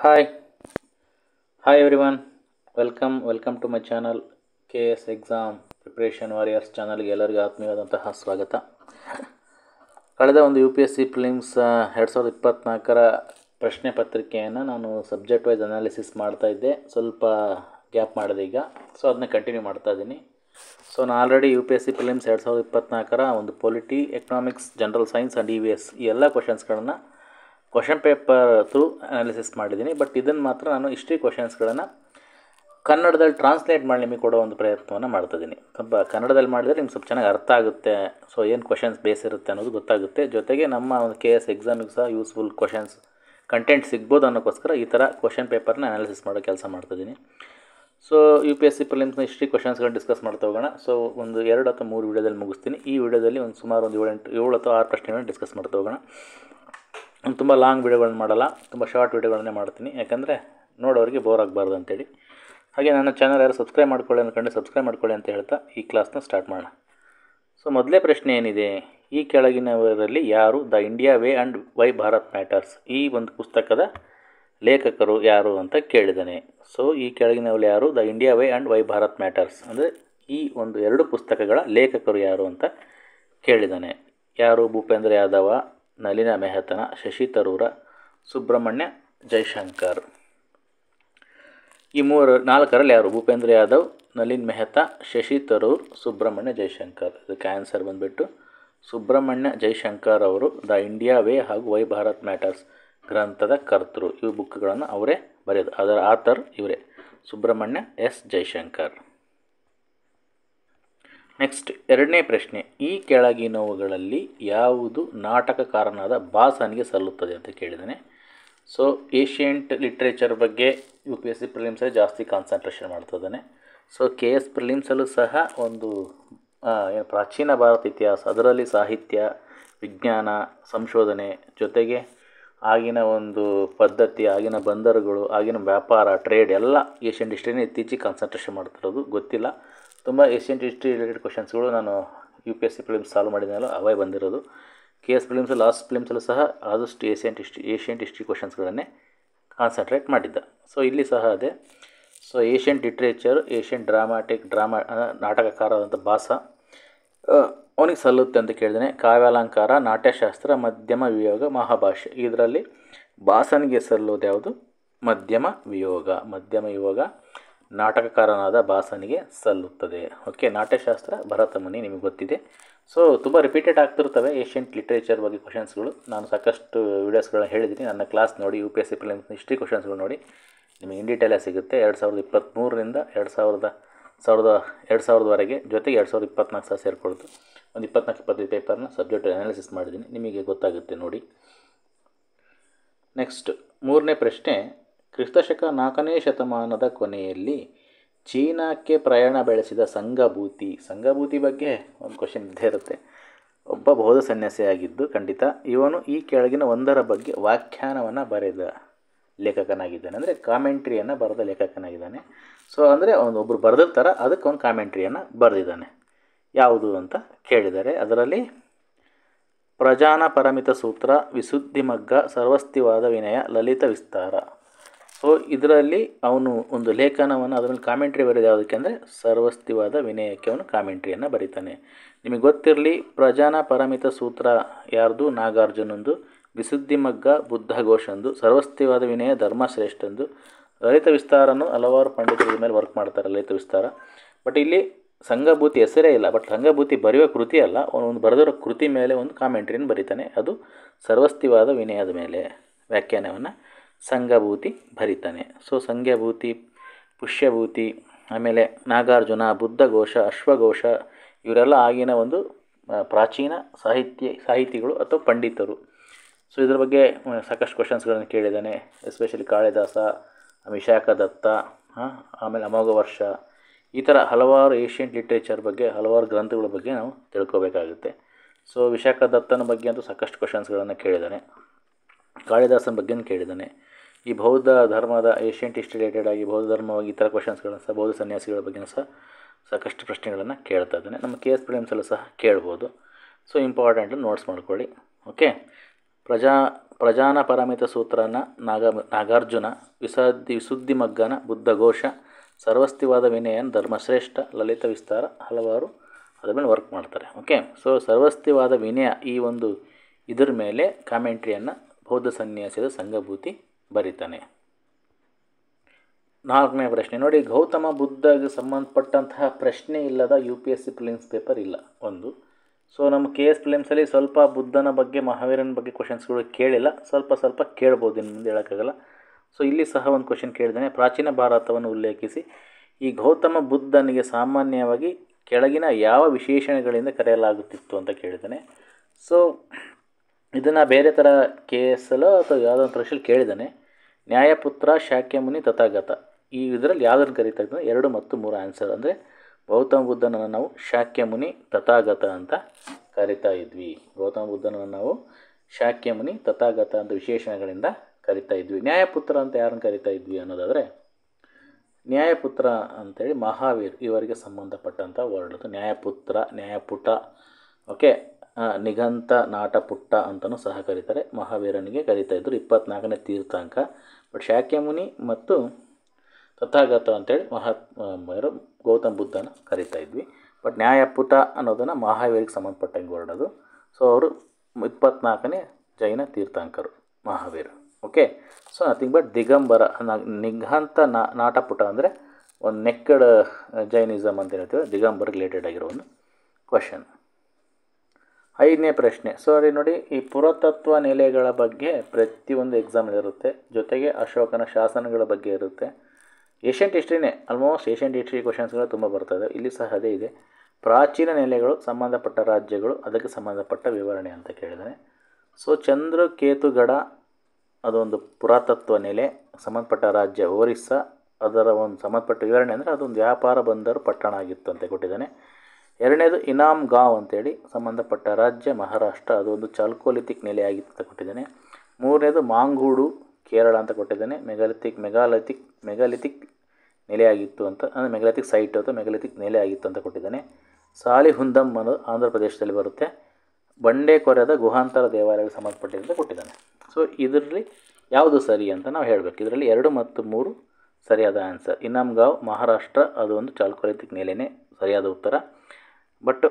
Hi, hi everyone. Welcome to my channel KS exam preparation warriors ಚಾನಲ್ಗೆ ಎಲ್ಲರಿಗೂ ಆತ್ಮೀಯವಾದಂತಹ ಸ್ವಾಗತ. ಕಳೆದ ಒಂದು UPSC ಪ್ರಿಲಿಮ್ಸ್ 2024ರ ಪ್ರಶ್ನೆ ಪತ್ರಿಕೆಯನ್ನು ನಾನು ಸಬ್ಜೆಕ್ಟ್ ವೈಸ್ ಅನಾಲಿಸಿಸ್ ಮಾಡ್ತಾ ಇದ್ದೆ. ಸ್ವಲ್ಪ ಗ್ಯಾಪ್ ಮಾಡಿದೆ ಈಗ, ಸೊ ಅದನ್ನ ಕಂಟಿನ್ಯೂ ಮಾಡ್ತಾ ಇದ್ದೀನಿ. ಸೊ ನಾನು ಆಲ್ರೆಡಿ UPSC ಪ್ರಿಲಿಮ್ಸ್ 2024ರ ಒಂದು polity, economics, general science and EVS ಈ ಎಲ್ಲ ಕ್ವಶನ್ಸ್ಗಳನ್ನು ಕ್ವಶನ್ ಪೇಪರ್ ಥ್ರೂ ಅನಾಲಿಸಿಸ್ ಮಾಡಿದ್ದೀನಿ. ಬಟ್ ಇದನ್ನು ಮಾತ್ರ ನಾನು ಹಿಸ್ಟ್ರಿ ಕ್ವಶನ್ಸ್ಗಳನ್ನು ಕನ್ನಡದಲ್ಲಿ ಟ್ರಾನ್ಸ್ಲೇಟ್ ಮಾಡಿ ನಿಮಗೆ ಕೊಡೋ ಒಂದು ಪ್ರಯತ್ನವನ್ನು ಮಾಡ್ತಾಯಿದ್ದೀನಿ. ಸ್ವಲ್ಪ ಕನ್ನಡದಲ್ಲಿ ಮಾಡಿದರೆ ನಿಮ್ಗೆ ಸ್ವಲ್ಪ ಚೆನ್ನಾಗಿ ಅರ್ಥ ಆಗುತ್ತೆ. ಸೊ ಏನು ಕ್ವಶನ್ಸ್ ಬೇಸ್ ಇರುತ್ತೆ ಅನ್ನೋದು ಗೊತ್ತಾಗುತ್ತೆ. ಜೊತೆಗೆ ನಮ್ಮ ಒಂದು KS ಎಕ್ಸಾಮಿಗೆ ಸಹ ಯೂಸ್ಫುಲ್ ಕ್ವಶನ್ಸ್ ಕಂಟೆಂಟ್ ಸಿಗ್ಬೋದು ಅನ್ನೋಕ್ಕೋಸ್ಕರ ಈ ಥರ ಕ್ವಶನ್ ಪೇಪರ್ನ ಅನಾಲಿಸಿಸ್ ಮಾಡೋ ಕೆಲಸ ಮಾಡ್ತಾಯಿದ್ದೀನಿ. ಸೊ UPSC ಪ್ರಿಲಿಮ್ಸ್ನ ಹಿಸ್ಟ್ರಿ ಕ್ವಶನ್ಸ್ಗಳನ್ನ ಡಿಸ್ಕಸ್ ಮಾಡ್ತಾ ಹೋಗೋಣ. ಸೊ ಒಂದು 2 ಅಥವಾ 3 ವಿಡಿಯೋದಲ್ಲಿ ಮುಗಿಸ್ತೀನಿ. ಈ ವಿಡಿಯೋದಲ್ಲಿ ಒಂದು ಸುಮಾರು ಒಂದು 7 ಅಥವಾ 6 ಪ್ರಶ್ನೆಗಳನ್ನ ಡಿಸ್ಕಸ್ ಮಾಡ್ತಾ ಹೋಗೋಣ. ತುಂಬ ಲಾಂಗ್ ವಿಡಿಯೋಗಳನ್ನ ಮಾಡಲ್ಲ, ತುಂಬ ಶಾರ್ಟ್ ವಿಡಿಯೋಗಳನ್ನೇ ಮಾಡ್ತೀನಿ, ಯಾಕಂದರೆ ನೋಡೋರಿಗೆ ಬೋರ್ ಆಗಬಾರ್ದು ಅಂತೇಳಿ. ಹಾಗೆ ನನ್ನ ಚಾನಲ್ ಯಾರು ಸಬ್ಸ್ಕ್ರೈಬ್ ಮಾಡ್ಕೊಳ್ಳಿ ಅಂದ್ಕೊಂಡು ಸಬ್ಸ್ಕ್ರೈಬ್ ಮಾಡ್ಕೊಳ್ಳಿ ಅಂತ ಹೇಳ್ತಾ ಈ ಕ್ಲಾಸ್ನ ಸ್ಟಾರ್ಟ್ ಮಾಡೋಣ. ಸೊ ಮೊದಲೇ ಪ್ರಶ್ನೆ ಏನಿದೆ, ಈ ಕೆಳಗಿನವರಲ್ಲಿ ಯಾರು the India way and why Bharat matters ಈ ಒಂದು ಪುಸ್ತಕದ ಲೇಖಕರು ಯಾರು ಅಂತ ಕೇಳಿದ್ದಾನೆ. ಸೊ ಈ ಕೆಳಗಿನವರಲ್ಲಿ ಯಾರು the India way and why Bharat matters ಅಂದರೆ ಈ ಒಂದು 2 ಪುಸ್ತಕಗಳ ಲೇಖಕರು ಯಾರು ಅಂತ ಕೇಳಿದ್ದಾನೆ. ಯಾರು? ಭೂಪೇಂದ್ರ ಯಾದವ, ನಳಿನ ಮೆಹತನ, ಶಶಿ ತರೂರ, ಸುಬ್ರಹ್ಮಣ್ಯ ಜೈಶಂಕರ್. ಈ 4ರಲ್ಲಿ ಯಾರು? ಭೂಪೇಂದ್ರ ಯಾದವ್, ನಳಿನ್ ಮೆಹತಾ, ಶಶಿ ತರೂರ್, ಸುಬ್ರಹ್ಮಣ್ಯ ಜೈಶಂಕರ್. ಇದಕ್ಕೆ ಆನ್ಸರ್ ಬಂದುಬಿಟ್ಟು ಸುಬ್ರಹ್ಮಣ್ಯ ಜೈಶಂಕರ್ ಅವರು ದ ಇಂಡಿಯಾ ವೇ ಹಾಗೂ ವೈ ಭಾರತ್ ಮ್ಯಾಟರ್ಸ್ ಗ್ರಂಥದ ಕರ್ತೃ. ಇವು ಬುಕ್ಗಳನ್ನು ಅವರೇ ಬರೆಯೋದು, ಅದರ ಆಥರ್ ಇವರೇ, ಸುಬ್ರಹ್ಮಣ್ಯ ಎಸ್ ಜೈಶಂಕರ್. ನೆಕ್ಸ್ಟ್ 2ನೇ ಪ್ರಶ್ನೆ, ಈ ಕೆಳಗಿನವುಗಳಲ್ಲಿ ಯಾವುದು ನಾಟಕಕಾರನಾದ ಭಾಸನಿಗೆ ಸಲ್ಲುತ್ತದೆ ಅಂತ ಕೇಳಿದ್ದಾನೆ. ಸೊ ಏಷ್ಯಂಟ್ ಲಿಟ್ರೇಚರ್ ಬಗ್ಗೆ UPSC ಪ್ರಿಲಿಮ್ಸಲ್ಲಿ ಜಾಸ್ತಿ ಕಾನ್ಸಂಟ್ರೇಷನ್ ಮಾಡ್ತಿದ್ದಾನೆ. ಸೊ KS ಪ್ರಿಲಿಮ್ಸಲ್ಲೂ ಸಹ ಒಂದು ಪ್ರಾಚೀನ ಭಾರತ ಇತಿಹಾಸ, ಅದರಲ್ಲಿ ಸಾಹಿತ್ಯ, ವಿಜ್ಞಾನ, ಸಂಶೋಧನೆ, ಜೊತೆಗೆ ಆಗಿನ ಒಂದು ಪದ್ಧತಿ, ಆಗಿನ ಬಂದರುಗಳು, ಆಗಿನ ವ್ಯಾಪಾರ, ಟ್ರೇಡ್ ಎಲ್ಲ ಏಷ್ಯಂಟ್ ಹಿಸ್ಟ್ರಿನೇ ಇತ್ತೀಚೆಗೆ ಕಾನ್ಸಂಟ್ರೇಷನ್ ಮಾಡ್ತಿರೋದು. ಗೊತ್ತಿಲ್ಲ, ತುಂಬ ಏಷ್ಯಂಟ್ ಹಿಸ್ಟ್ರಿ ರಿಲೇಟೆಡ್ ಕ್ವಶನ್ಸ್ಗಳು ನಾನು UPSC ಪ್ರಿಲಿಮ್ಸ್ ಸಾಲ್ವ್ ಮಾಡಿದ್ನಲ್ಲ ಅವೇ ಬಂದಿರೋದು. KS ಪ್ರಿಲಿಮ್ಸ್ ಲಾಸ್ಟ್ ಪ್ರಿಲಿಮ್ಸಲ್ಲೂ ಸಹ ಆದಷ್ಟು ಏಷ್ಯಂಟ್ ಹಿಸ್ಟ್ರಿ ಕ್ವಶನ್ಸ್ಗಳನ್ನೇ ಕಾನ್ಸಂಟ್ರೇಟ್ ಮಾಡಿದ್ದ. ಸೊ ಇಲ್ಲಿ ಸಹ ಅದೇ. ಸೊ ಏಷ್ಯಂಟ್ ಲಿಟ್ರೇಚರ್, ಏಷ್ಯಂಟ್ ನಾಟಕಕಾರರಾದಂಥ ಭಾಸ ಅವನಿಗೆ ಸಲ್ಲುತ್ತೆ ಅಂತ ಕೇಳಿದ್ದಾನೆ. ಕಾವ್ಯಾಲಂಕಾರ, ನಾಟ್ಯಶಾಸ್ತ್ರ, ಮಧ್ಯಮ ವಿಯೋಗ, ಮಹಾಭಾಷ್ಯ ಇದರಲ್ಲಿ ಭಾಸನಿಗೆ ಸಲ್ಲೋದು ಯಾವುದು? ಮಧ್ಯಮ ವಿಯೋಗ ನಾಟಕಕಾರನಾದ ಭಾಸನಿಗೆ ಸಲ್ಲುತ್ತದೆ. ಓಕೆ, ನಾಟ್ಯಶಾಸ್ತ್ರ ಭರತಮುನಿ ನಿಮಗೆ ಗೊತ್ತಿದೆ. ಸೊ ತುಂಬ ರಿಪೀಟೆಡ್ ಆಗ್ತಿರ್ತವೆ ಏಷ್ಯಂಟ್ ಲಿಟ್ರೇಚರ್ ಬಗ್ಗೆ ಕ್ವಶನ್ಸ್ಗಳು. ನಾನು ಸಾಕಷ್ಟು ವೀಡಿಯೋಸ್ಗಳನ್ನ ಹೇಳಿದ್ದೀನಿ. ನನ್ನ ಕ್ಲಾಸ್ ನೋಡಿ, UPSC ಪ್ರಿಲಿಮ್ಸ್ ಹಿಸ್ಟ್ರಿ ಕ್ವಶನ್ಸ್ಗಳು ನೋಡಿ, ನಿಮಗೆ ಇನ್ ಡೀಟೇಲಾಗಿ ಸಿಗುತ್ತೆ. 2023ರಿಂದ 2000ವರೆಗೆ, ಜೊತೆಗೆ 2024 ಸಹ ಸೇರಿಕೊಳ್ತು. ಒಂದು 24-25 ಪೇಪರ್ನ ಸಬ್ಜೆಕ್ಟ್ ಅನಾಲಿಸಿಸ್ ಮಾಡಿದ್ದೀನಿ, ನಿಮಗೆ ಗೊತ್ತಾಗುತ್ತೆ ನೋಡಿ. ನೆಕ್ಸ್ಟ್ 3ನೇ ಪ್ರಶ್ನೆ, ಕ್ರಿಸ್ತಶಕ 4ನೇ ಶತಮಾನದ ಕೊನೆಯಲ್ಲಿ ಚೀನಾಕ್ಕೆ ಪ್ರಯಾಣ ಬೆಳೆಸಿದ ಸಂಘಭೂತಿ ಬಗ್ಗೆ ಒಂದು ಕ್ವಶನ್ ಇದ್ದೇ ಇರುತ್ತೆ. ಒಬ್ಬ ಬೌದ್ಧ ಸನ್ಯಾಸಿಯಾಗಿದ್ದು ಖಂಡಿತ ಇವನು ಈ ಕೆಳಗಿನ ಒಂದರ ಬಗ್ಗೆ ವ್ಯಾಖ್ಯಾನವನ್ನು ಬರೆದ ಲೇಖಕನಾಗಿದ್ದಾನೆ, ಅಂದರೆ ಕಾಮೆಂಟ್ರಿಯನ್ನು ಬರೆದ ಲೇಖಕನಾಗಿದ್ದಾನೆ. ಸೊ ಅಂದರೆ ಒಬ್ಬರು ಬರೆದಿರ್ತಾರೆ, ಅದಕ್ಕೆ ಒಂದು ಕಾಮೆಂಟ್ರಿಯನ್ನು ಬರೆದಿದ್ದಾನೆ. ಯಾವುದು ಅಂತ ಕೇಳಿದ್ದಾರೆ. ಅದರಲ್ಲಿ ಪ್ರಜಾನ ಪರಮಿತ ಸೂತ್ರ, ವಿಶುದ್ಧಿಮಗ್ಗ, ಸರ್ವಸ್ತಿವಾದ ವಿನಯ, ಲಲಿತ ವಿಸ್ತಾರ. ಸೊ ಇದರಲ್ಲಿ ಅವನು ಒಂದು ಲೇಖನವನ್ನು, ಅದರಲ್ಲಿ ಕಾಮೆಂಟ್ರಿ ಬರೆಯೋದು ಯಾವುದಕ್ಕೆ ಅಂದರೆ ಸರ್ವಸ್ತಿವಾದ ವಿನಯಕ್ಕೆ ಅವನು ಕಾಮೆಂಟ್ರಿಯನ್ನು ಬರೀತಾನೆ. ನಿಮಗೆ ಗೊತ್ತಿರಲಿ, ಪ್ರಜಾನ ಪರಮಿತ ಸೂತ್ರ ಯಾರ್ದು? ನಾಗಾರ್ಜುನಂದು. ವಿಶುದ್ಧಿಮಗ್ಗ ಬುದ್ಧಘೋಷಂದು. ಸರ್ವಸ್ತಿವಾದ ವಿನಯ ಧರ್ಮಶ್ರೇಷ್ಠಂದು. ಲಲಿತ ವಿಸ್ತಾರನು ಹಲವಾರು ಪಂಡಿತರ ಮೇಲೆ ವರ್ಕ್ ಮಾಡ್ತಾರೆ, ಲಲಿತ ವಿಸ್ತಾರ. ಬಟ್ ಇಲ್ಲಿ ಸಂಘಭೂತಿ ಹೆಸರೇ ಇಲ್ಲ, ಬಟ್ ಸಂಘಭೂತಿ ಬರೆಯುವ ಕೃತಿ ಅಲ್ಲ, ಅವನು ಬರೆದಿರೋ ಕೃತಿ ಮೇಲೆ ಒಂದು ಕಾಮೆಂಟ್ರಿಯನ್ನು ಬರೀತಾನೆ. ಅದು ಸರ್ವಸ್ತಿವಾದ ವಿನಯದ ಮೇಲೆ ವ್ಯಾಖ್ಯಾನವನ್ನು ಸಂಘಭೂತಿ ಬರೀತಾನೆ. ಸೊ ಸಂಘಭೂತಿ, ಪುಷ್ಯಭೂತಿ, ಆಮೇಲೆ ನಾಗಾರ್ಜುನ, ಬುದ್ಧಘೋಷ, ಅಶ್ವಘೋಷ ಇವರೆಲ್ಲ ಆಗಿನ ಒಂದು ಪ್ರಾಚೀನ ಸಾಹಿತಿಗಳು ಅಥವಾ ಪಂಡಿತರು. ಸೊ ಇದ್ರ ಬಗ್ಗೆ ಸಾಕಷ್ಟು ಕ್ವಶನ್ಸ್ಗಳನ್ನು ಕೇಳಿದ್ದಾನೆ. ಎಸ್ಪೆಷಲಿ ಕಾಳಿದಾಸ, ವಿಶಾಖದತ್ತ, ಆಮೇಲೆ ಅಮೋಘ ವರ್ಷ, ಈ ಥರ ಹಲವಾರು ಏಷ್ಯಂಟ್ ಲಿಟ್ರೇಚರ್ ಬಗ್ಗೆ, ಹಲವಾರು ಗ್ರಂಥಗಳ ಬಗ್ಗೆ ನಾವು ತಿಳ್ಕೊಬೇಕಾಗುತ್ತೆ. ಸೊ ವಿಶಾಖದತ್ತನ ಬಗ್ಗೆ ಅಂತೂ ಸಾಕಷ್ಟು ಕ್ವಶನ್ಸ್ಗಳನ್ನು ಕೇಳಿದ್ದಾನೆ. ಕಾಳಿದಾಸನ ಬಗ್ಗೆನೂ ಕೇಳಿದ್ದಾನೆ. ಈ ಬೌದ್ಧ ಧರ್ಮದ ಏಷ್ಯಂಟ್ ಹಿಸ್ಟ್ರಿ ರಿಲೇಟೆಡ್ ಆಗಿ ಬೌದ್ಧ ಧರ್ಮವಾಗಿ ಈ ಥರ ಕ್ವಶನ್ಸ್ಗಳನ್ನು ಸಹ, ಬೌದ್ಧ ಸನ್ಯಾಸಿಗಳ ಬಗ್ಗೆ ಸಹ ಸಾಕಷ್ಟು ಪ್ರಶ್ನೆಗಳನ್ನು ಕೇಳ್ತಾ ಇದ್ದಾನೆ. ನಮ್ಮ KS ಪ್ರಿಲಿಮ್ಸಲ್ಲೂ ಸಹ ಕೇಳ್ಬೋದು. ಸೊ ಇಂಪಾರ್ಟೆಂಟ್ ನೋಟ್ಸ್ ಮಾಡ್ಕೊಳ್ಳಿ. ಓಕೆ, ಪ್ರಜಾನಪರಮಿತ ಸೂತ್ರನ ನಾಗಾರ್ಜುನ, ವಿಶುದ್ಧಿಮಗ್ಗನ ಬುದ್ಧಘೋಷ, ಸರ್ವಸ್ತಿವಾದ ವಿನಯನ್ ಧರ್ಮಶ್ರೇಷ್ಠ, ಲಲಿತ ವಿಸ್ತಾರ, ಹಲವಾರು ಅದ್ರ ಮೇಲೆ ವರ್ಕ್ ಮಾಡ್ತಾರೆ. ಓಕೆ, ಸೊ ಸರ್ವಸ್ತಿವಾದ ವಿನಯ ಈ ಒಂದು ಇದ್ರ ಮೇಲೆ ಕಾಮೆಂಟ್ರಿಯನ್ನು ಬೌದ್ಧ ಸನ್ಯಾಸಿದ ಸಂಘಭೂತಿ ಬರೀತಾನೆ. 4ನೇ ಪ್ರಶ್ನೆ ನೋಡಿ, ಗೌತಮ ಬುದ್ಧಗೆ ಸಂಬಂಧಪಟ್ಟಂತಹ ಪ್ರಶ್ನೆ ಇಲ್ಲದ UPSC ಪ್ರಿಲಿಮ್ಸ್ ಪೇಪರ್ ಇಲ್ಲ ಒಂದು. ಸೊ ನಮ್ಮ KS ಪ್ರಿಲಿಮ್ಸಲ್ಲಿ ಸ್ವಲ್ಪ ಬುದ್ಧನ ಬಗ್ಗೆ ಮಹಾವೀರನ ಬಗ್ಗೆ ಕ್ವಶನ್ಸ್ಗಳು ಕೇಳಿಲ್ಲ, ಸ್ವಲ್ಪ ಕೇಳ್ಬೋದು, ಇನ್ನು ಮುಂದೆ ಹೇಳೋಕ್ಕಾಗಲ್ಲ. ಸೊ ಇಲ್ಲಿ ಸಹ ಒಂದು ಕ್ವಶನ್ ಕೇಳಿದ್ದಾನೆ, ಪ್ರಾಚೀನ ಭಾರತವನ್ನು ಉಲ್ಲೇಖಿಸಿ ಈ ಗೌತಮ ಬುದ್ಧನಿಗೆ ಸಾಮಾನ್ಯವಾಗಿ ಕೆಳಗಿನ ಯಾವ ವಿಶೇಷಣಗಳಿಂದ ಕರೆಯಲಾಗುತ್ತಿತ್ತು ಅಂತ ಕೇಳಿದ್ದಾನೆ. ಸೊ ಇದನ್ನು ಬೇರೆ ಥರ KS ಅಲ್ಲೋ ಅಥವಾ ಯಾವುದೋ ಒಂದು ಪರೀಕ್ಷೆಯಲ್ಲಿ ಕೇಳಿದ್ದಾನೆ. ನ್ಯಾಯಪುತ್ರ, ಶಾಕ್ಯಮುನಿ, ತಥಾಗತ, ಈ ಇದರಲ್ಲಿ ಯಾವುದನ್ನು ಕರೀತಾ ಇದ್ದರೆ 2 ಮತ್ತು 3 ಆನ್ಸರ್. ಅಂದರೆ ಗೌತಮ ಬುದ್ಧನನ್ನು ನಾವು ಶಾಕ್ಯಮುನಿ, ತಥಾಗತ ಅಂತ ಕರಿತಾ ಇದ್ವಿ. ಗೌತಮ ಬುದ್ಧನನ್ನು ನಾವು ಶಾಕ್ಯಮುನಿ, ತಥಾಗತ ಅಂತ ವಿಶೇಷಣಗಳಿಂದ ಕರಿತಾ ಇದ್ವಿ. ನ್ಯಾಯಪುತ್ರ ಅಂತ ಯಾರನ್ನು ಕರಿತಾ ಇದ್ವಿ ಅನ್ನೋದಾದರೆ, ನ್ಯಾಯಪುತ್ರ ಅಂತೇಳಿ ಮಹಾವೀರ್ ಇವರಿಗೆ ಸಂಬಂಧಪಟ್ಟಂಥ ವರ್ಡ್ ಅದು. ನ್ಯಾಯಪುತ್ರ, ನ್ಯಾಯಪುಟ, ಓಕೆ, ನಿಘಂತ ನಾಟಪುಟ್ಟ ಅಂತಲೂ ಸಹ ಕರೀತಾರೆ. ಮಹಾವೀರನಿಗೆ ಕರಿತಾ ಇದ್ದರು 24ನೇ ತೀರ್ಥಾಂಕ. ಬಟ್ ಶಾಕ್ಯಮುನಿ ಮತ್ತು ತಥಾಗತ ಅಂತೇಳಿ ಗೌತಮ ಬುದ್ಧನ ಕರಿತಾ ಇದ್ವಿ. ಬಟ್ ನ್ಯಾಯಪುಟ ಅನ್ನೋದನ್ನು ಮಹಾವೀರಿಗೆ ಸಂಬಂಧಪಟ್ಟಂಗೆ ವರ್ಡ್ ಅದು. ಸೊ ಅವರು 24ನೇ ಜೈನ ತೀರ್ಥಾಂಕರು Mahavira. Okay, so nothing but Digambara, Nigantha Nataputta ಅಂದರೆ ಒಂದು ನೆಕ್ಕಡ್ ಜೈನಿಸಮ್ ಅಂತ ಹೇಳ್ತೀವಿ, ದಿಗಂಬರ ರಿಲೇಟೆಡ್ ಆಗಿರೋ ಒಂದು ಕ್ವಶನ್. 5ನೇ ಪ್ರಶ್ನೆ, ಸಾರಿ ನೋಡಿ, ಈ ಪುರಾತತ್ವ ನೆಲೆಗಳ ಬಗ್ಗೆ ಪ್ರತಿಯೊಂದು ಎಕ್ಸಾಮಲ್ಲಿರುತ್ತೆ, ಜೊತೆಗೆ ಅಶೋಕನ ಶಾಸನಗಳ ಬಗ್ಗೆ ಇರುತ್ತೆ. ಏಷ್ಯಂಟ್ ಹಿಸ್ಟ್ರಿನೇ, ಆಲ್ಮೋಸ್ಟ್ ಏಷ್ಯಂಟ್ ಹಿಸ್ಟ್ರಿ ಕ್ವಶನ್ಸ್ಗಳು ತುಂಬ ಬರ್ತದೆ. ಇಲ್ಲಿ ಸಹ ಅದೇ ಇದೆ. ಪ್ರಾಚೀನ ನೆಲೆಗಳು, ಸಂಬಂಧಪಟ್ಟ ರಾಜ್ಯಗಳು, ಅದಕ್ಕೆ ಸಂಬಂಧಪಟ್ಟ ವಿವರಣೆ ಅಂತ ಕೇಳಿದ್ದಾನೆ. ಸೊ ಚಂದ್ರಕೇತುಗಡ ಅದೊಂದು ಪುರಾತತ್ವ ನೆಲೆ, ಸಂಬಂಧಪಟ್ಟ ರಾಜ್ಯ ಒರಿಸ್ಸಾ, ಅದರ ಒಂದು ಸಂಬಂಧಪಟ್ಟ ವಿವರಣೆ ಅಂದರೆ ಅದೊಂದು ವ್ಯಾಪಾರ ಬಂದರು ಪಟ್ಟಣ ಆಗಿತ್ತು ಅಂತ ಕೊಟ್ಟಿದ್ದಾನೆ. 2ನೇದು ಇನಾಮ್ ಗಾಂವ್ ಅಂತೇಳಿ ಸಂಬಂಧಪಟ್ಟ ರಾಜ್ಯ ಮಹಾರಾಷ್ಟ್ರ, ಅದೊಂದು ಚಾಲ್ಕೋಲಿಥಿಕ್ ನೆಲೆ ಆಗಿತ್ತು ಅಂತ ಕೊಟ್ಟಿದ್ದಾನೆ. 3ನೇದು ಮಾಂಗೂಡು ಕೇರಳ ಅಂತ ಕೊಟ್ಟಿದ್ದಾನೆ. ಮೆಗಾಲಿಥಿಕ್ ನೆಲೆ ಆಗಿತ್ತು ಅಂತ, ಅಂದರೆ ಮೆಗಾಲಿಥಿಕ್ ಸೈಟ್ ಅಥವಾ ಮೆಗಾಲಿಥಿಕ್ ನೆಲೆ ಆಗಿತ್ತು ಅಂತ ಕೊಟ್ಟಿದ್ದಾನೆ. ಸಾಲಿಹುಂದಂ ಅನ್ನೋದು ಆಂಧ್ರ ಪ್ರದೇಶದಲ್ಲಿ ಬರುತ್ತೆ. ಬಂಡೆ ಕೊರೆದ ಗುಹಾಂತರ ದೇವಾಲಯಕ್ಕೆ ಸಂಬಂಧಪಟ್ಟಿದೆ ಅಂತ ಕೊಟ್ಟಿದ್ದಾನೆ. ಸೊ ಇದರಲ್ಲಿ ಯಾವುದು ಸರಿ ಅಂತ ನಾವು ಹೇಳಬೇಕು. ಇದರಲ್ಲಿ 2 ಮತ್ತು 3 ಸರಿಯಾದ ಆನ್ಸರ್. ಇನಾಮ್ ಗಾಂವ್ ಮಹಾರಾಷ್ಟ್ರ, ಅದು ಒಂದು ಚಾಲ್ಕೋಲಿಥಿಕ್ ನೆಲೆನೇ ಸರಿಯಾದ ಉತ್ತರ. ಬಟ್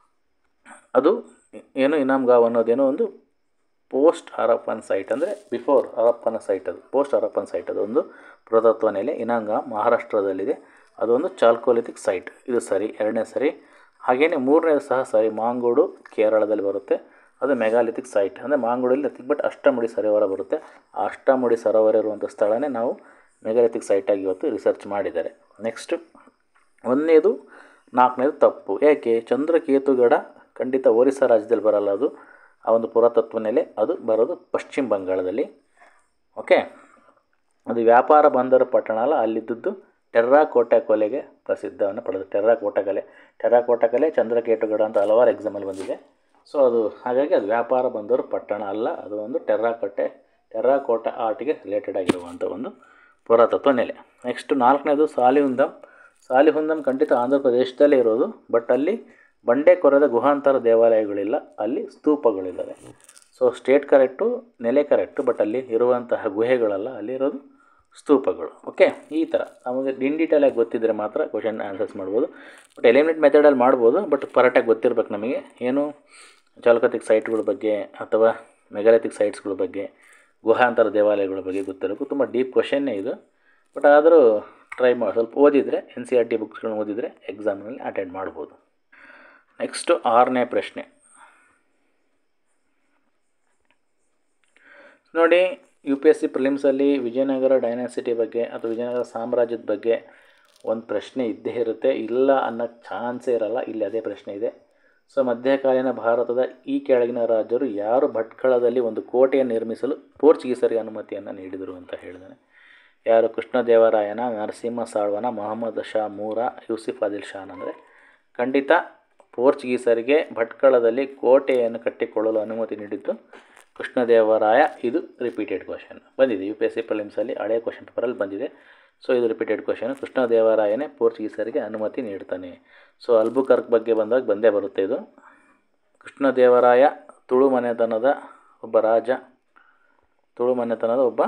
ಅದು ಏನು, ಇನಾಮ್ ಗಾಂವ್ ಅನ್ನೋದೇನೋ ಒಂದು ಪೋಸ್ಟ್ ಹರಪ್ಪನ್ ಸೈಟ್, ಅಂದರೆ ಬಿಫೋರ್ ಹರಪ್ಪನ ಸೈಟ್, ಅದು ಪೋಸ್ಟ್ ಹರಪ್ಪನ್ ಸೈಟ್, ಅದೊಂದು ಪುರಾತತ್ವ ನೆಲೆ. ಇನಾಮ್ ಗಾಂವ್ ಮಹಾರಾಷ್ಟ್ರದಲ್ಲಿದೆ, ಅದೊಂದು ಚಾಲ್ಕೋಲಿಥಿಕ್ ಸೈಟ್. ಇದು ಸರಿ, 2ನೇ ಸರಿ. ಹಾಗೆಯೇ 3ನೇದು ಸಹ ಸರಿ, ಮಾಂಗೂಡು ಕೇರಳದಲ್ಲಿ ಬರುತ್ತೆ, ಅದು ಮೆಗಾಲಿಥಿಕ್ ಸೈಟ್. ಅಂದರೆ ಮಾಂಗೂಡಲ್ಲಿ ನಥಿಂಗ್ ಬಟ್ ಅಷ್ಟಮುಡಿ ಸರೋವರ ಬರುತ್ತೆ. ಆ ಅಷ್ಟಮುಡಿ ಸರೋವರ ಇರುವಂಥ ಸ್ಥಳನೇ ನಾವು ಮೆಗಾಲಿಥಿಕ್ ಸೈಟಾಗಿ ಇವತ್ತು ರಿಸರ್ಚ್ ಮಾಡಿದ್ದಾರೆ. ನೆಕ್ಸ್ಟ್ 1ನೇದು 4ನೇದು ತಪ್ಪು. ಯಾಕೆ? ಚಂದ್ರಕೇತುಗಡ ಖಂಡಿತ ಒರಿಸ್ಸಾ ರಾಜ್ಯದಲ್ಲಿ ಬರಲ್ಲ, ಅದು ಆ ಒಂದು ಪುರಾತತ್ವ ನೆಲೆ, ಅದು ಬರೋದು ಪಶ್ಚಿಮ ಬಂಗಾಳದಲ್ಲಿ. ಓಕೆ, ಅದು ವ್ಯಾಪಾರ ಬಂದರು ಪಟ್ಟಣ ಅಲ್ಲ, ಅಲ್ಲಿದ್ದದ್ದು ಟೆರ್ರಾಕೋಟಾ ಕೊಲೆಗೆ ಪ್ರಸಿದ್ಧವನ್ನು ಪಡೆದು. ಟೆರ್ರಾಕೋಟಾ ಕಲೆ ಚಂದ್ರಕೇತುಗಡ ಅಂತ ಹಲವಾರು ಎಕ್ಸಾಮಲ್ಲಿ ಬಂದಿದೆ. ಸೊ ಅದು ಹಾಗಾಗಿ ಅದು ವ್ಯಾಪಾರ ಬಂದರು ಪಟ್ಟಣ ಅಲ್ಲ, ಅದು ಒಂದು ಟೆರ್ರಾಕೋಟಾ ಆರ್ಟ್ಗೆ ರಿಲೇಟೆಡ್ ಆಗಿರುವಂಥ ಒಂದು ಪುರಾತತ್ವ ನೆಲೆ. ನೆಕ್ಸ್ಟ್ 4ನೇದು ಸಾಲಿಹುಂದಂ ಖಂಡಿತ ಆಂಧ್ರ ಪ್ರದೇಶದಲ್ಲೇ ಇರೋದು. ಬಟ್ ಅಲ್ಲಿ ಬಂಡೆ ಕೊರೆದ ಗುಹಾಂತರ ದೇವಾಲಯಗಳಿಲ್ಲ, ಅಲ್ಲಿ ಸ್ತೂಪಗಳಿದ್ದಾವೆ. ಸೊ ಸ್ಟೇಟ್ ಕರೆಕ್ಟು, ನೆಲೆ ಕರೆಕ್ಟು, ಬಟ್ ಅಲ್ಲಿ ಇರುವಂತಹ ಗುಹೆಗಳಲ್ಲ, ಅಲ್ಲಿರೋದು ಸ್ತೂಪಗಳು. ಓಕೆ, ಈ ಥರ ನಮಗೆ ಇನ್ ಡೀಟೇಲಾಗಿ ಗೊತ್ತಿದ್ದರೆ ಮಾತ್ರ ಕ್ವಶನ್ ಆನ್ಸರ್ಸ್ ಮಾಡ್ಬೋದು. ಬಟ್ ಎಲಿಮಿನೇಟ್ ಮೆಥಡಲ್ಲಿ ಮಾಡ್ಬೋದು, ಬಟ್ ಕರೆಕ್ಟಾಗಿ ಗೊತ್ತಿರ್ಬೇಕು ನಮಗೆ. ಏನು ಚಾಲ್ಕೋಲಿಥಿಕ್ ಸೈಟ್ಗಳ ಬಗ್ಗೆ ಅಥವಾ ಮೆಗಾಲಿಥಿಕ್ ಸೈಟ್ಸ್ಗಳ ಬಗ್ಗೆ, ಗುಹಾಂತರ ದೇವಾಲಯಗಳ ಬಗ್ಗೆ ಗೊತ್ತಿರಬೇಕು. ತುಂಬ ಡೀಪ್ ಕ್ವಶನ್ನೇ ಇದು. ಬಟ್ ಆದರೂ ಟ್ರೈ ಮಾಡಿ, ಸ್ವಲ್ಪ ಓದಿದರೆ, NCERT ಬುಕ್ಸ್ಗಳನ್ನ ಓದಿದರೆ ಎಕ್ಸಾಮ್ನಲ್ಲಿ ಅಟೆಂಡ್ ಮಾಡ್ಬೋದು. ನೆಕ್ಸ್ಟು 6ನೇ ಪ್ರಶ್ನೆ ನೋಡಿ, UPSC ಪ್ರಿಲಿಮ್ಸಲ್ಲಿ ವಿಜಯನಗರ ಡೈನಾಸಿಟಿ ಬಗ್ಗೆ ಅಥವಾ ವಿಜಯನಗರ ಸಾಮ್ರಾಜ್ಯದ ಬಗ್ಗೆ ಒಂದು ಪ್ರಶ್ನೆ ಇದ್ದೇ ಇರುತ್ತೆ, ಇಲ್ಲ ಅನ್ನೋಕ್ಕೆ ಚಾನ್ಸೇ ಇರಲ್ಲ. ಇಲ್ಲಿ ಅದೇ ಪ್ರಶ್ನೆ ಇದೆ. ಸೊ ಮಧ್ಯಕಾಲೀನ ಭಾರತದ ಈ ಕೆಳಗಿನ ರಾಜರು ಯಾರು ಭಟ್ಕಳದಲ್ಲಿ ಒಂದು ಕೋಟೆಯನ್ನು ನಿರ್ಮಿಸಲು ಪೋರ್ಚುಗೀಸರಿಗೆ ಅನುಮತಿಯನ್ನು ನೀಡಿದರು ಅಂತ ಹೇಳಿದ್ದಾನೆ. ಯಾರು? ಕೃಷ್ಣದೇವರಾಯನ, ನರಸಿಂಹ ಸಾಳ್ವನ, ಮೊಹಮ್ಮದ್ ಶಾ ಮೂರ, ಯೂಸುಫ್ ಆದಿಲ್ ಶಾನ್. ಅಂದರೆ ಖಂಡಿತ ಪೋರ್ಚುಗೀಸರಿಗೆ ಭಟ್ಕಳದಲ್ಲಿ ಕೋಟೆಯನ್ನು ಕಟ್ಟಿಕೊಳ್ಳಲು ಅನುಮತಿ ನೀಡಿದ್ದು ಕೃಷ್ಣದೇವರಾಯ. ಇದು ರಿಪೀಟೆಡ್ ಕ್ವಶನ್ ಬಂದಿದೆ UPSC ಪ್ರಿಲಿಮ್ಸಲ್ಲಿ, ಹಳೆಯ ಕ್ವಶನ್ ಪೇಪರಲ್ಲಿ ಬಂದಿದೆ. ಸೊ ಇದು ರಿಪೀಟೆಡ್ ಕ್ವಶನ್. ಕೃಷ್ಣದೇವರಾಯನೇ ಪೋರ್ಚುಗೀಸರಿಗೆ ಅನುಮತಿ ನೀಡ್ತಾನೆ. ಸೊ ಅಲ್ಬುಕರ್ಕ್ ಬಗ್ಗೆ ಬಂದಾಗ ಬಂದೇ ಬರುತ್ತೆ ಇದು. ಕೃಷ್ಣದೇವರಾಯ ತುಳು ಮನೆತನದ ಒಬ್ಬ ರಾಜ, ತುಳು ಮನೆತನದ ಒಬ್ಬ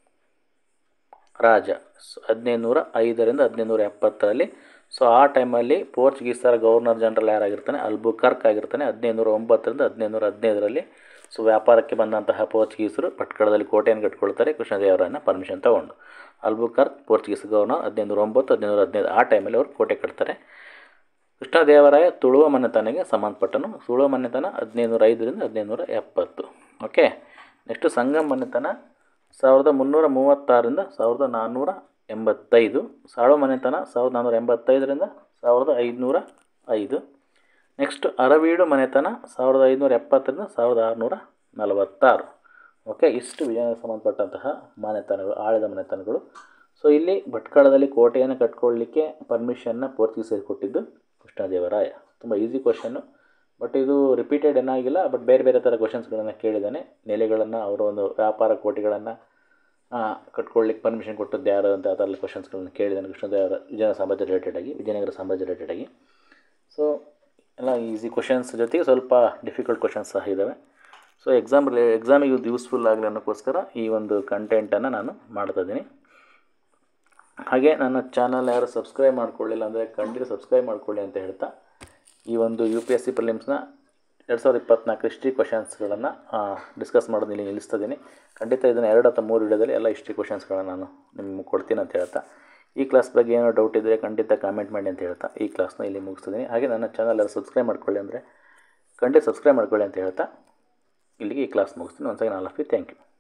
ರಾಜ. 1505ರಿಂದ 1570ರಲ್ಲಿ. ಸೊ ಆ ಟೈಮಲ್ಲಿ ಪೋರ್ಚುಗೀಸರ ಗವರ್ನರ್ ಜನರಲ್ ಯಾರಾಗಿರ್ತಾನೆ, ಅಲ್ಬುಕರ್ಕ್ ಆಗಿರ್ತಾನೆ. 1509ರಿಂದ 1515ರಲ್ಲಿ. ಸೊ ವ್ಯಾಪಾರಕ್ಕೆ ಬಂದಂತಹ ಪೋರ್ಚುಗೀಸರು ಭಟ್ಕಳದಲ್ಲಿ ಕೋಟೆಯನ್ನು ಕಟ್ಕೊಳ್ತಾರೆ ಕೃಷ್ಣದೇವರಾಯನ ಪರ್ಮಿಷನ್ ತೊಗೊಂಡು. ಅಲ್ಬುಕರ್ಕ್ ಪೋರ್ಚುಗೀಸ್ ಗವರ್ನರ್ 1509 1515 ಆ ಟೈಮಲ್ಲಿ ಅವರು ಕೋಟೆ ಕಟ್ತಾರೆ. ಕೃಷ್ಣದೇವರಾಯ ತುಳುವ ಮನೆತನಕ್ಕೆ ಸಂಬಂಧಪಟ್ಟನು. ತುಳುವ ಮನೆತನ 1505ರಿಂದ 1570. ಓಕೆ. ನೆಕ್ಸ್ಟು ಸಂಗಮ್ ಮನೆತನ 1336ರಿಂದ 1485. ಸಾಳುವ ಮನೆತನ 1485ರಿಂದ 1505. ನೆಕ್ಸ್ಟ್ ಅರವೀಡು ಮನೆತನ 1570ರಿಂದ 1646. ಓಕೆ. ಇಷ್ಟು ವಿಜಯನಗರ ಸಂಬಂಧಪಟ್ಟಂತಹ ಮನೆತನಗಳು, ಆಳಿದ ಮನೆತನಗಳು. ಸೊ ಇಲ್ಲಿ ಭಟ್ಕಳದಲ್ಲಿ ಕೋಟೆಯನ್ನು ಕಟ್ಕೊಳ್ಳಿಕ್ಕೆ ಪರ್ಮಿಷನ್ನ ಪೋರ್ಚುಗೀಸರು ಕೊಟ್ಟಿದ್ದು ಕೃಷ್ಣದೇವರಾಯ. ತುಂಬ ಈಸಿ ಕ್ವಶನ್ನು, ಬಟ್ ಇದು ರಿಪೀಟೆಡ್ ಏನಾಗಿಲ್ಲ. ಬಟ್ ಬೇರೆ ಬೇರೆ ಥರ ಕ್ವಶನ್ಸ್ಗಳನ್ನು ಕೇಳಿದ್ದಾನೆ. ನೆಲೆಗಳನ್ನು, ಅವರ ಒಂದು ವ್ಯಾಪಾರ ಕೋಟೆಗಳನ್ನು ಕಟ್ಕೊಳ್ಳಿಕ್ಕೆ ಪರ್ಮಿಷನ್ ಕೊಟ್ಟದ್ದು ಯಾರು ಅಂತ ಆ ಥರ ಕ್ವಶನ್ಸ್ಗಳನ್ನು ಕೇಳಿದ್ದಾನೆ ಕೃಷ್ಣದೇವರಾಯ ವಿಜಯನಗರ ಸಾಮ್ರಾಜ್ಯ ರಿಲೇಟೆಡಾಗಿ. ಸೊ ಎಲ್ಲ ಈಸಿ ಕ್ವಶನ್ಸ್ ಜೊತೆಗೆ ಸ್ವಲ್ಪ ಡಿಫಿಕಲ್ಟ್ ಕ್ವಶನ್ಸ್ ಸಹ ಇದ್ದಾವೆ. ಸೊ ಎಕ್ಸಾಮಿಗೆ ಇದು ಯೂಸ್ಫುಲ್ ಆಗಲಿ ಅನ್ನೋಕ್ಕೋಸ್ಕರ ಈ ಒಂದು ಕಂಟೆಂಟನ್ನು ನಾನು ಮಾಡ್ತಾಯಿದ್ದೀನಿ. ಹಾಗೆ ನನ್ನ ಚಾನಲ್ ಯಾರು ಸಬ್ಸ್ಕ್ರೈಬ್ ಮಾಡ್ಕೊಳ್ಳಿಲ್ಲ ಅಂದರೆ ಖಂಡಿತ ಸಬ್ಸ್ಕ್ರೈಬ್ ಮಾಡ್ಕೊಳ್ಳಿ ಅಂತ ಹೇಳ್ತಾ, ಈ ಒಂದು UPSC ಪ್ರಿಲಿಮ್ಸ್ನ 2024 ಹಿಸ್ಟ್ರಿ ಕ್ವಶನ್ಸ್ಗಳನ್ನು ಡಿಸ್ಕಸ್ ಮಾಡೋದು ಇಲ್ಲಿ ನಿಲ್ಲಿಸ್ತಿದ್ದೀನಿ. ಖಂಡಿತ ಇದನ್ನು 2 ಅಥವಾ 3 ವಿಡಿಯೋದಲ್ಲಿ ಎಲ್ಲ ಹಿಸ್ಟ್ರಿ ಕ್ವಶನ್ಸ್ಗಳನ್ನು ನಾನು ನಿಮಗೆ ಕೊಡ್ತೀನಿ ಅಂತ ಹೇಳ್ತಾ, ಈ ಕ್ಲಾಸ್ ಬಗ್ಗೆ ಏನೋ ಡೌಟ್ ಇದ್ದರೆ ಖಂಡಿತ ಕಾಮೆಂಟ್ ಮಾಡಿ ಅಂತ ಹೇಳ್ತಾ ಈ ಕ್ಲಾಸ್ನ ಇಲ್ಲಿ ಮುಗಿಸ್ತಿದ್ದೀನಿ. ಹಾಗೆ ನನ್ನ ಚಾನಲ್ ಯಾರು ಸಬ್ಸ್ಕ್ರೈಬ್ ಮಾಡ್ಕೊಳ್ಳಿ ಅಂದರೆ ಖಂಡಿತ ಸಬ್ಸ್ಕ್ರೈಬ್ ಮಾಡ್ಕೊಳ್ಳಿ ಅಂತ ಹೇಳ್ತಾ ಇಲ್ಲಿಗೆ ಈ ಕ್ಲಾಸ್ ಮುಗಿಸ್ತೀನಿ. Once again all of you thank you.